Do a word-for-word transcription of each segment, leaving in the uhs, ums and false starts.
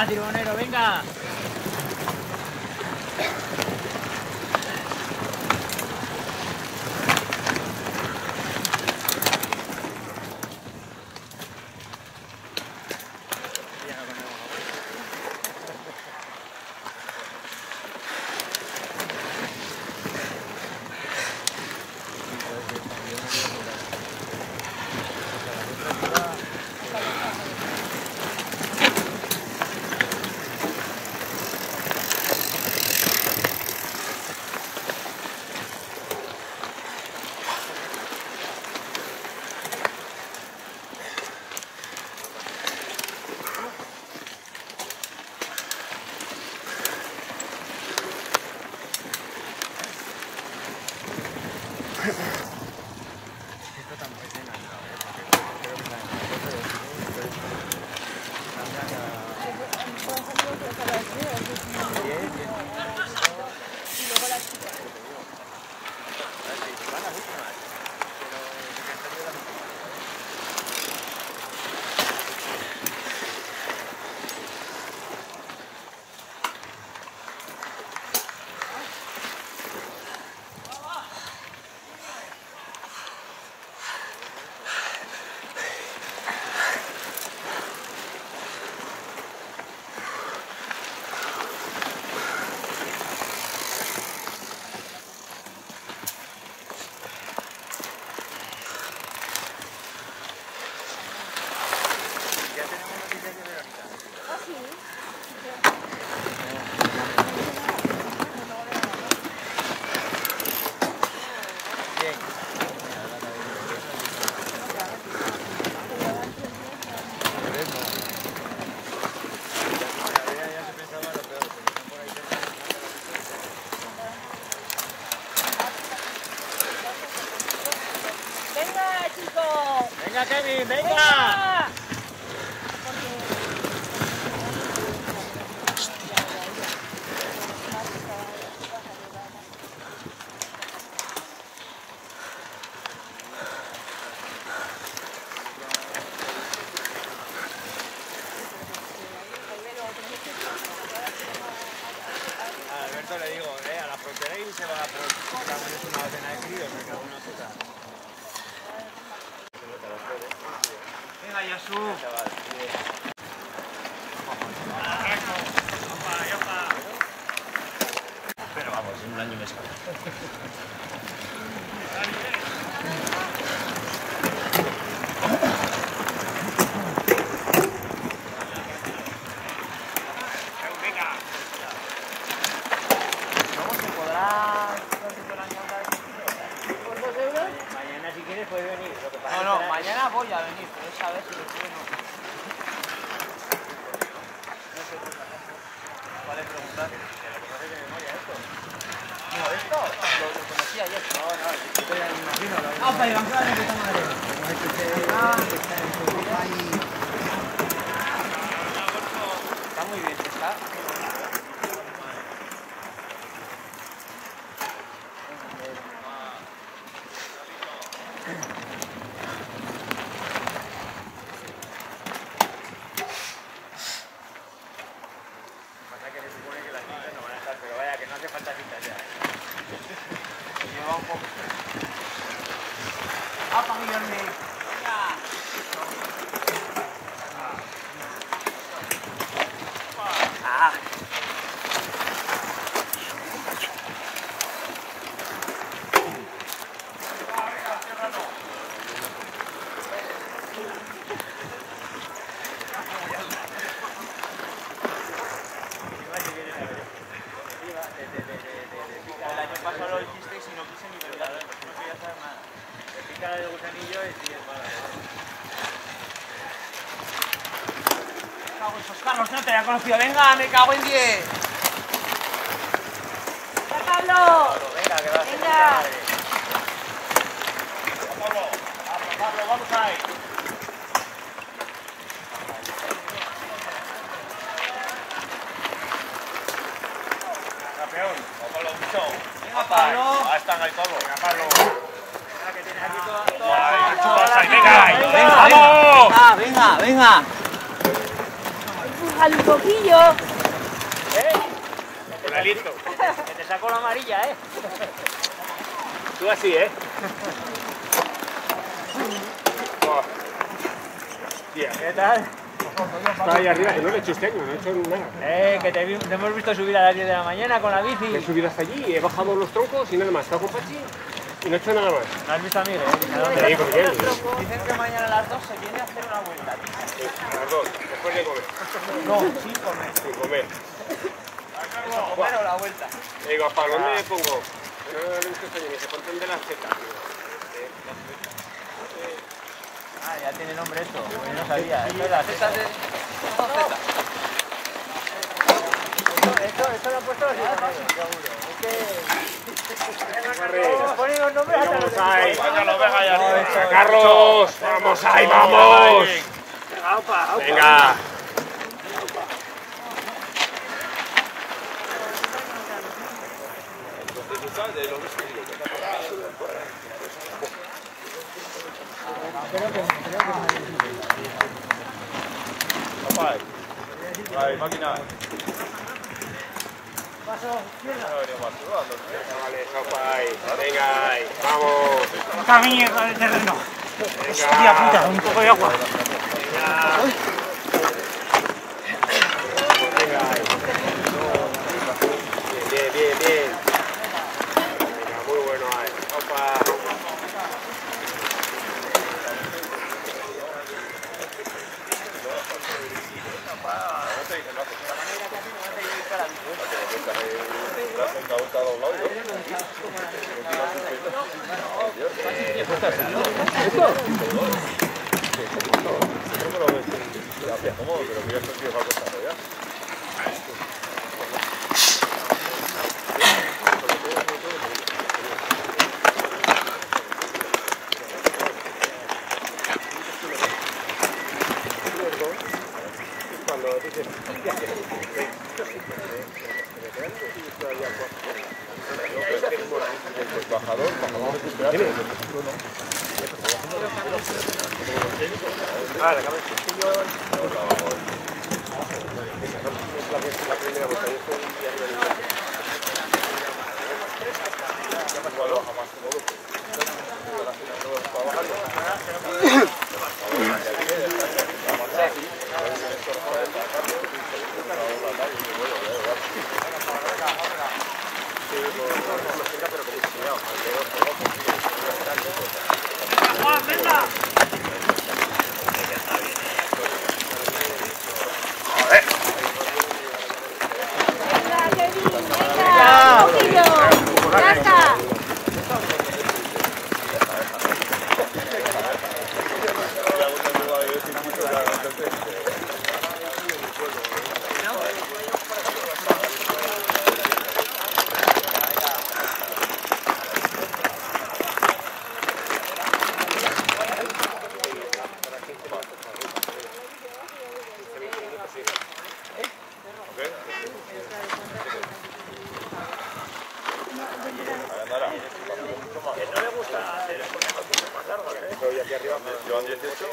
Venga, timonero, venga. Esto tampoco es enganchado, ¿eh? Creo que está enganchado. Bien, bien. Y luego la chica. Van las últimas. Pero se cansan de las últimas. ¡Venga, chicos! Venga, Kevin, venga. A Alberto le digo, eh, a la frontera y se va a por una docena de críos, me cago en una puta. Venga, Yasu. Pero vamos, en un año me escapa. ¿Cómo se podrá conseguir la ñonda de este ¿Por dos euros? Mañana si quieres puedes venir. Lo que pasa No, no, es que mañana voy a venir, pero es a ver si lo puedo o no. no sé, vale preguntar. Que lo que pasa es que me molla esto. No, esto lo, lo conocí ayer. No, no, yo ya me imagino. Lo Ah, para Iván, claro, de puta madre. Está muy bien, está. pasa que se supone que las cintas no van a estar, pero vaya, que no hace falta cintas ya. Lleva un poco. ¡Ah, para Guillermo! ¡Ah! El año pasado lo hicisteis y no quise ni verlo, porque no quería saber nada. Le pica el gusanillo y sí, es malo. Me cago en esos Carlos, no te había conocido. Venga, me cago en diez. ¡Sácalo! Venga, que va a ser puta madre. Pablo, Pablo, Pablo, vamos ahí. Campeón, Pablo, mucho. Venga, Pablo. Ahí están, ahí Pablo. Venga, Pablo. Que tienes aquí todo. Venga, venga, venga, venga. bájale un poquillo. ¿Eh? Listo. Que te saco la amarilla, ¿eh? Tú así, ¿eh? Oh. Tía. ¿Qué tal? Está ahí arriba, que no le he hecho este año, no he hecho nada. Eh, que te, vi- te hemos visto subir a las diez de la mañana con la bici. He subido hasta allí, he bajado los troncos y nada más. Estaba con Pachi y no he hecho nada más. ¿No has visto a Miguel? ¿A dónde? Te digo, Miguel. Dicen que mañana a las dos se viene a hacer una vuelta. Sí, a las dos, después de comer. No, sin comer. Sin comer. Comer o la vuelta. Le digo, ¿para dónde me pongo? No, no, no, este año, me dice, ponte el de las tetas. Ah, ya tiene nombre esto. Yo no sabía. Esto es las tetas de... Esto, esto lo han puesto los italianos, seguro. Es que... Ponen los nombres hasta los... Vamos ahí. Carlos, venga ya. Venga, Carlos, vamos ahí, vamos. Venga. Vai, máquina. Vale, sopa ahí. Venga ahí, vamos. ¡Puta mierda de terreno! Venga. puta! Un poco de agua. Venga. Venga ahí. Bien, bien, bien, bien. Venga, muy bueno ahí. Opa. Venga, Kevin, venga, un poquillo. Ya está. Llevan dieciocho.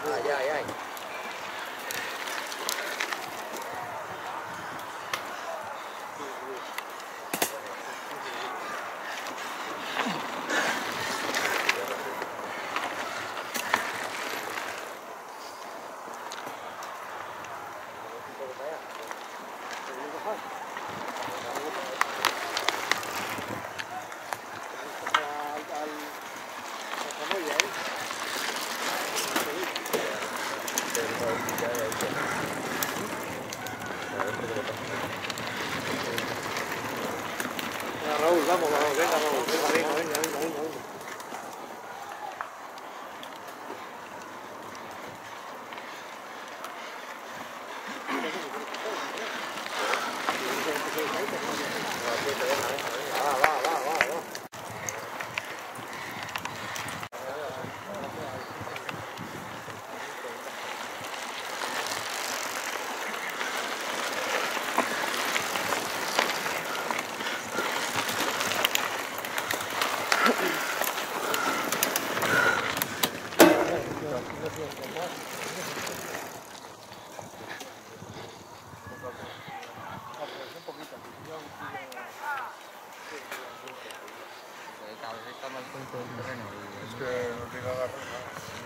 Ay, ay, ay. Raúl, vamos, vamos, venga, vamos, venga, venga, venga, venga, venga, venga. Va, va, va, va, va. Es que no tiene la rueda.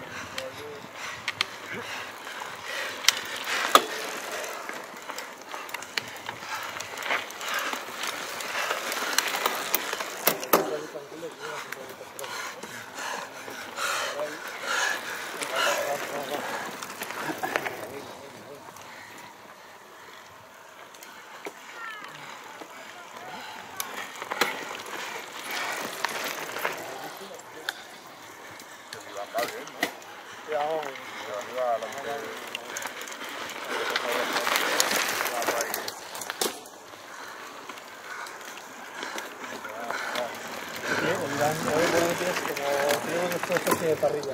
Tenemos nuestra especie de parrilla.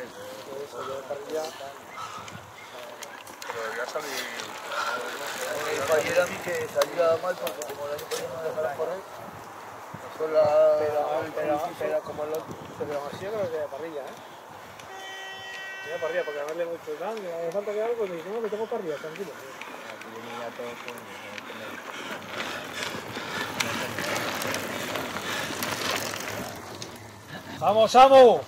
Pero ya salí. Ayer a mí que salía mal porque como el año pasado no dejaron correr, pasó la... Pero, pero, pero como lo... Pero así yo creo que de parrilla, ¿eh? Tiene parrilla, porque además le hemos dicho, no, me falta que algo, y me dice, no, que tengo parrilla, tranquilo. ¡Vamos, Samu!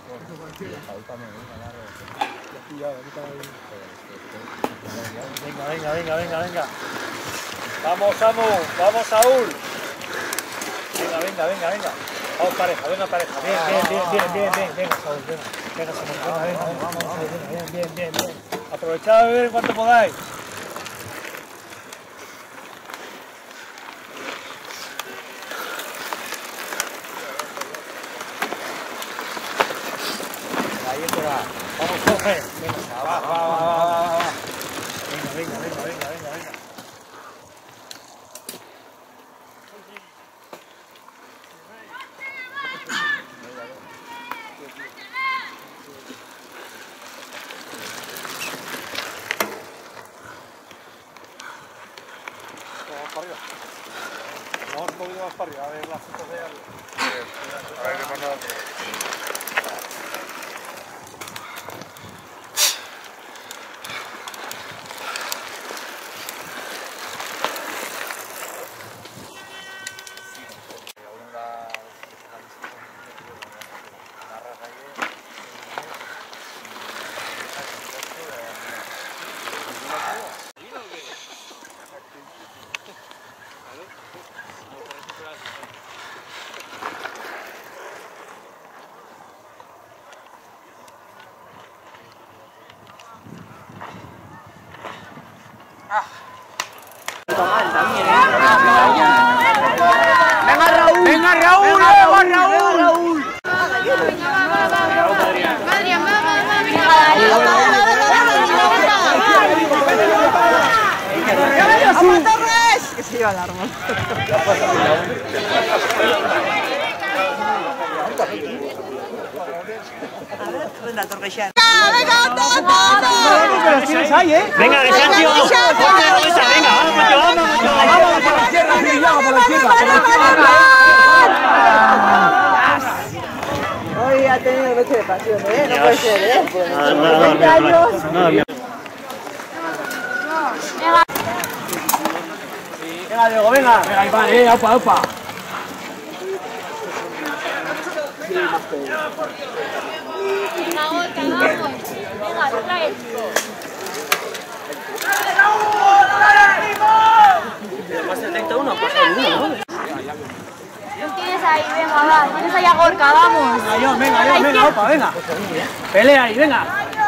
Venga, venga, venga, venga, venga. Vamos, Samu, vamos, Saúl. Venga, venga, venga, venga. Vamos pareja, venga pareja. Bien, bien, bien, bien, bien, bien. Venga, Saúl, venga. Venga, Saúl, venga, venga, venga, vamos, vamos, bien, bien, bien, bien. Aprovechad a beber cuanto podáis. Ahí te va. Vamos, Jorge. Venga, va, va, va, va, va, va. Venga, venga, venga, venga, venga, venga. Vamos para arriba. Vamos un poquito más para arriba, a ver las fotos de algo. A ver, hermano. ¡Venga Raúl! ¡Venga Raúl! ¡Venga Raúl! Adrián, va, va, va, venga. Que se lleva el árbol. Venga, Torreixán. ¡Venga, todo, tienes ahí, ¿eh? Venga, Desantio. Ponte la bolsa, venga, vamos, Macho, vamos, Macho. Vamos por la izquierda, sí, vamos por la izquierda, por la izquierda. Hoy ha tenido noche de presentación, ¿eh? No puede ser, ¿eh? veinte años. Nada, mira. Venga, Diego, venga. Venga, ahí va, eh, opa, opa. Venga, Gorka, vamos. Venga, otra vez. Más setenta y uno, pasa el uno, ¿no? Tú tienes ahí, venga, va. Tienes ahí a Gorka, vamos. Venga, John, venga, John, venga, opa, venga. Pelea ahí, venga.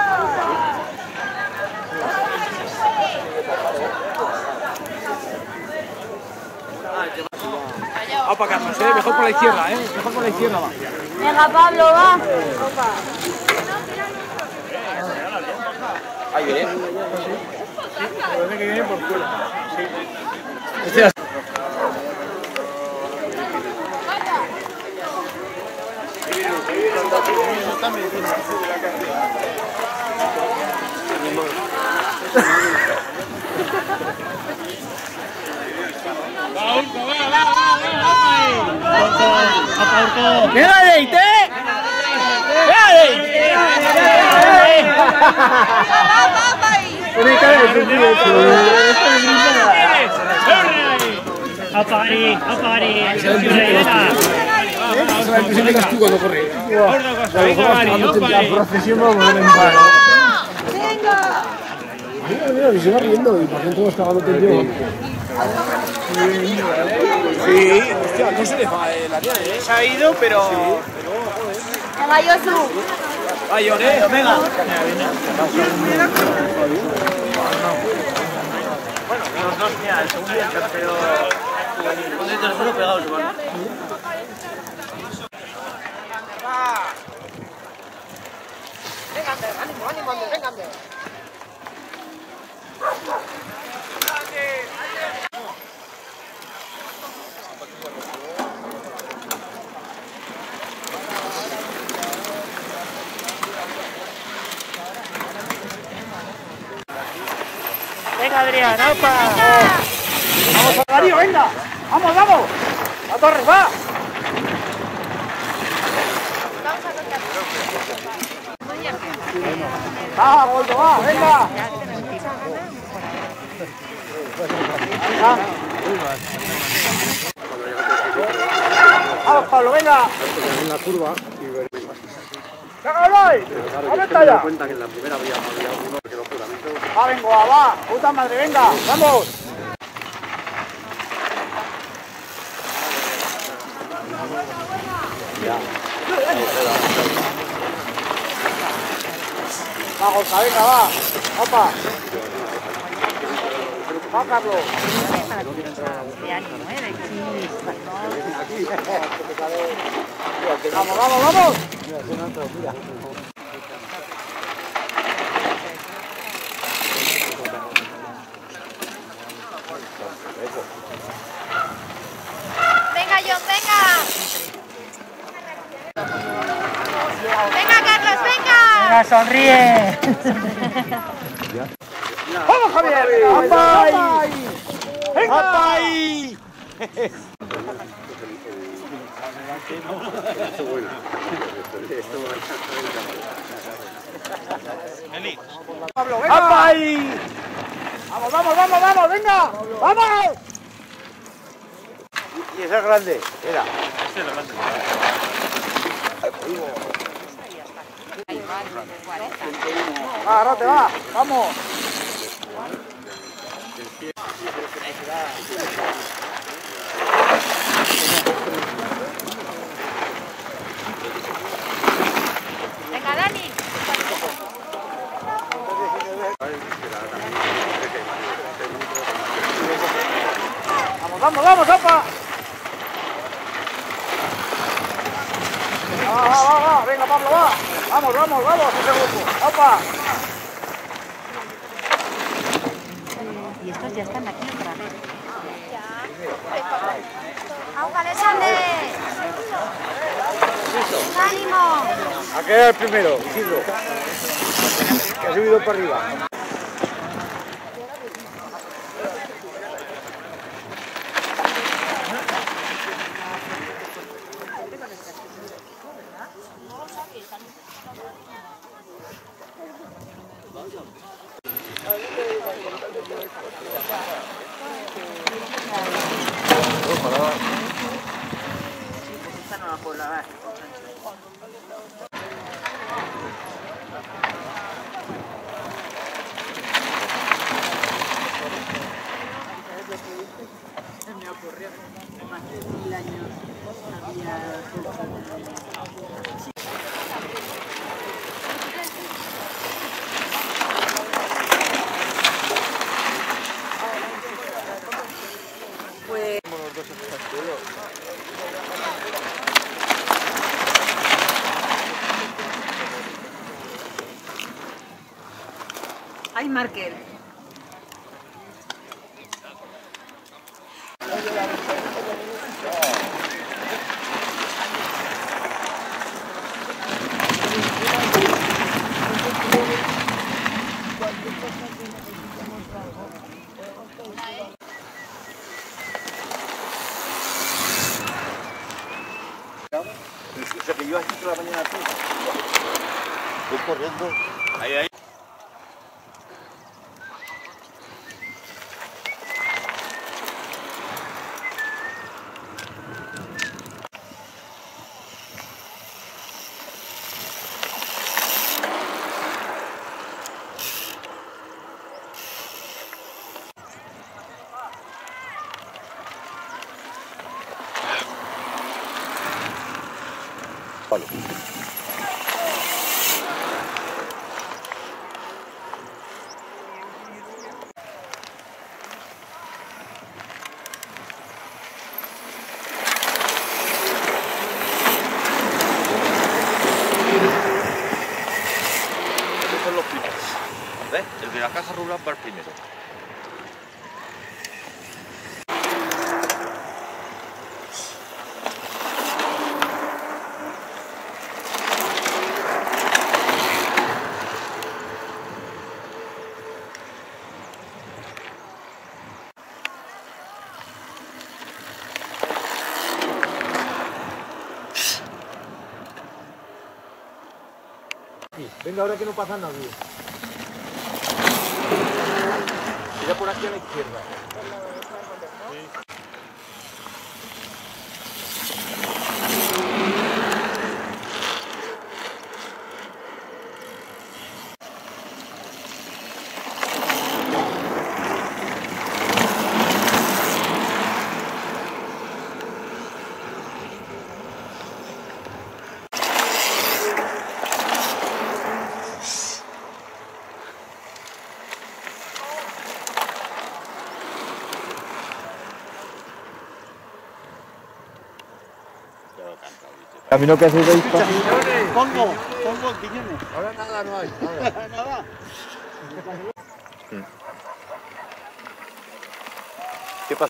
Opa, Carlos, eh, mejor por la izquierda, eh. Mejor por la izquierda, va. Venga, Pablo, va. Ahí viene. Parece que viene por fuera. Sí. ¡Venga, Leite! ¡Venga, Leite! Apari, apari. Mira, mira, se va riendo y por dentro está cagando tendido. Sí, hostia, no se le va la tía, ¿eh? Se ha ido, pero... Venga, Josu. ¡Ay, John, eh! ¡Venga! Bueno, los dos, mira, el segundo y el tercero. Con el tercero pegados, ¿vale? Venga, ánimo, ánimo, venga, venga. Venga, Adrián, opa. ¡Vamos, Darío, venga! ¡Vamos, vamos! ¡A Torres, va! ¡Va, Goldo, va! ¡Venga! ¡Vamos, Pablo, venga! En la curva. ¡Cágalo ahí! ¡Aumenta ya! Cuenta que en la primera había uno que no fuera. ¡Va, vengo, va, va! ¡Puta madre, venga! ¡Vamos! Va, Gorka, venga, va. Opa. Va, Carlos. Vamos, vamos, vamos. Venga, John, venga. Venga, Carlos, venga. Venga, sonríe. ¡Vamos, Javier! ¡Venga, ¡venga! Pablo, venga. Vamos, vamos, vamos, vamos, venga. Vamos. Y esa es grande. Era. Va, Arrote, va. Vamos. Venga, Dani. Vamos, vamos, vamos, opa. Va, va, va, va. Venga, Pablo, va. Vamos, vamos, vamos, ese grupo. Opa. Y estos ya están aquí otra vez. ¡Auga, Alexander! ¡Ánimo! ¿A qué era el primero? Isidro. Que ha subido para arriba. Me ocurrió más de mil años había pues hay Markel. O sea que yo aquí toda la mañana tú. Voy corriendo. Ahí, ahí. Vale. Estos son los primeros. ¿Ves? El de la caja rural va el primero. Venga, ahora que no pasa nadie. Mira por aquí a la izquierda. Camino que hacéis ahí. Pongo, pongo piñones. Ahora nada no hay. Nada. Nada. Mm.